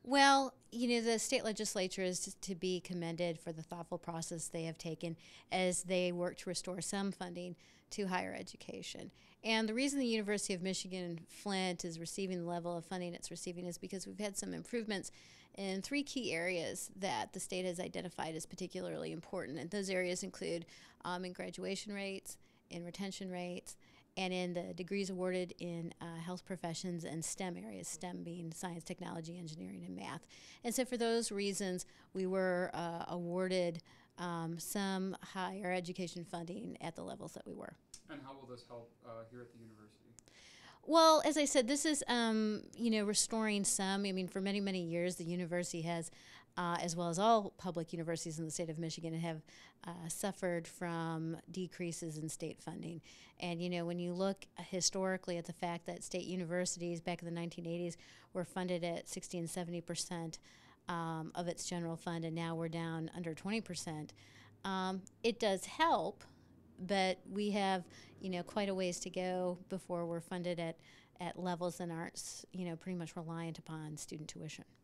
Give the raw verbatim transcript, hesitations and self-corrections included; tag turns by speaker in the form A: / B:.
A: Well, you know, the state legislature is to be commended for the thoughtful process they have taken as they work to restore some funding to higher education. And the reason the University of Michigan-Flint is receiving the level of funding it's receiving is because we've had some improvements in three key areas that the state has identified as particularly important. And those areas include um, in graduation rates, in retention rates, and in the degrees awarded in uh, health professions and STEM areas, STEM being science, technology, engineering, and math. And so for those reasons, we were uh, awarded um, some higher education funding at the levels that we were.
B: And how will this help uh, here at the university?
A: Well, as I said, this is, um, you know, restoring some. I mean, for many, many years, the university has, uh, as well as all public universities in the state of Michigan, have uh, suffered from decreases in state funding. And, you know, when you look historically at the fact that state universities back in the nineteen eighties were funded at sixty and seventy percent um, of its general fund, and now we're down under twenty percent, um, it does help. But we have, you know, quite a ways to go before we're funded at, at levels that aren't, you know, pretty much reliant upon student tuition.